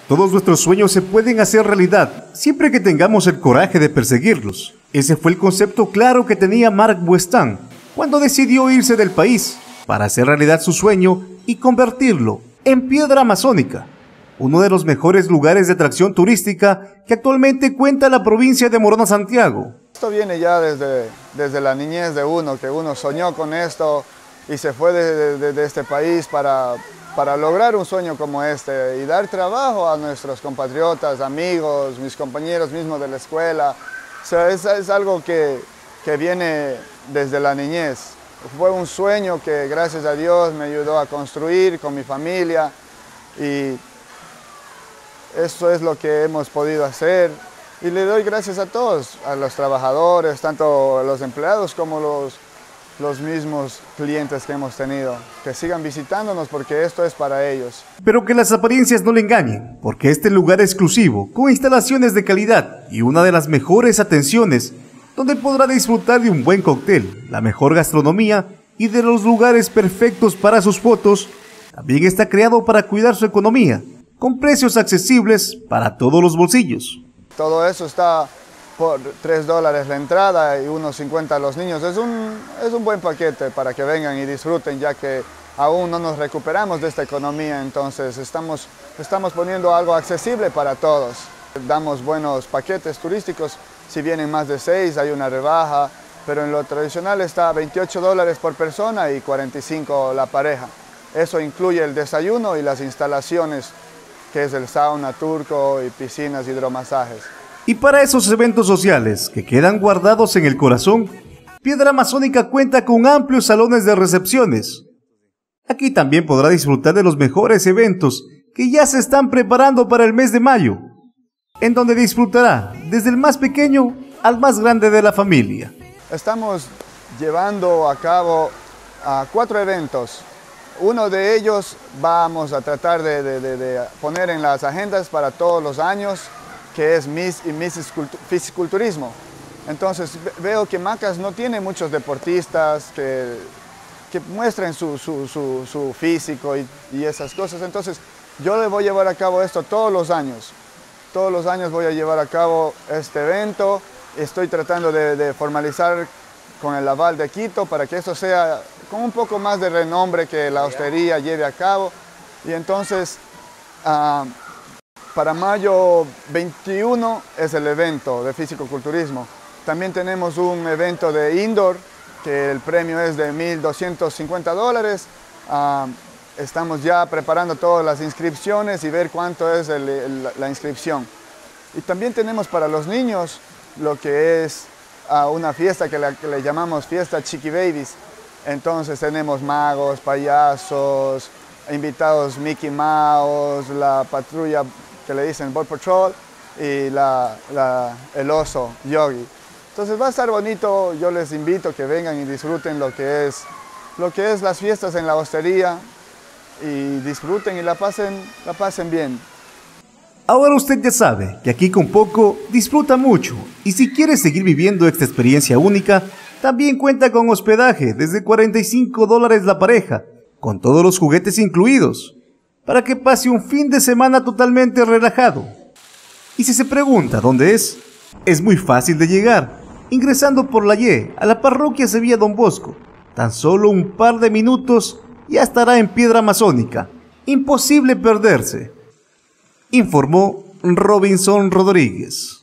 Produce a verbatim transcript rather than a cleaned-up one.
Todos nuestros sueños se pueden hacer realidad, siempre que tengamos el coraje de perseguirlos. Ese fue el concepto claro que tenía Mark Buestan cuando decidió irse del país para hacer realidad su sueño y convertirlo en Piedra Amazónica, uno de los mejores lugares de atracción turística que actualmente cuenta la provincia de Morona Santiago. Esto viene ya desde, desde la niñez de uno, que uno soñó con esto y se fue de, de, de este país para, para lograr un sueño como este y dar trabajo a nuestros compatriotas, amigos, mis compañeros mismos de la escuela. O sea, es, es algo que, que viene desde la niñez. Fue un sueño que gracias a Dios me ayudó a construir con mi familia y eso es lo que hemos podido hacer. Y le doy gracias a todos, a los trabajadores, tanto a los empleados como los, los mismos clientes que hemos tenido. Que sigan visitándonos porque esto es para ellos. Pero que las apariencias no le engañen, porque este lugar exclusivo, con instalaciones de calidad y una de las mejores atenciones, donde podrá disfrutar de un buen cóctel, la mejor gastronomía y de los lugares perfectos para sus fotos, también está creado para cuidar su economía, con precios accesibles para todos los bolsillos. Todo eso está por tres dólares la entrada y unos cincuenta los niños. Es un, es un buen paquete para que vengan y disfruten, ya que aún no nos recuperamos de esta economía, entonces estamos, estamos poniendo algo accesible para todos. Damos buenos paquetes turísticos, si vienen más de seis hay una rebaja, pero en lo tradicional está veintiocho dólares por persona y cuarenta y cinco la pareja. Eso incluye el desayuno y las instalaciones, que es el sauna turco y piscinas, hidromasajes. Y para esos eventos sociales que quedan guardados en el corazón, Piedra Amazónica cuenta con amplios salones de recepciones. Aquí también podrá disfrutar de los mejores eventos que ya se están preparando para el mes de mayo, en donde disfrutará desde el más pequeño al más grande de la familia. Estamos llevando a cabo uh, cuatro eventos. Uno de ellos vamos a tratar de, de, de, de poner en las agendas para todos los años, que es Miss y Missus Fisiculturismo. Entonces veo que Macas no tiene muchos deportistas que, que muestren su, su, su, su físico y, y esas cosas. Entonces yo le voy a llevar a cabo esto todos los años. Todos los años voy a llevar a cabo este evento. Estoy tratando de, de formalizar con el aval de Quito para que esto sea con un poco más de renombre que la hostería lleve a cabo. Y entonces, uh, para mayo veintiuno es el evento de fisicoculturismo. También tenemos un evento de indoor, que el premio es de mil doscientos cincuenta dólares. Uh, estamos ya preparando todas las inscripciones y ver cuánto es el, el, la inscripción. Y también tenemos para los niños lo que es uh, una fiesta que, la, que le llamamos Fiesta Chiqui Babies. Entonces tenemos magos, payasos, invitados Mickey Mouse, la patrulla que le dicen Ball Patrol y la, la, el oso Yogi. Entonces va a estar bonito, yo les invito a que vengan y disfruten lo que es, lo que es las fiestas en la hostería y disfruten y la pasen, la pasen bien. Ahora usted ya sabe que aquí con poco disfruta mucho y si quiere seguir viviendo esta experiencia única, también cuenta con hospedaje desde cuarenta y cinco dólares la pareja, con todos los juguetes incluidos, para que pase un fin de semana totalmente relajado. Y si se pregunta dónde es, es muy fácil de llegar, ingresando por la Y a la parroquia Sevilla Don Bosco. Tan solo un par de minutos ya estará en Piedra Amazónica. Imposible perderse. Informó Robinson Rodríguez.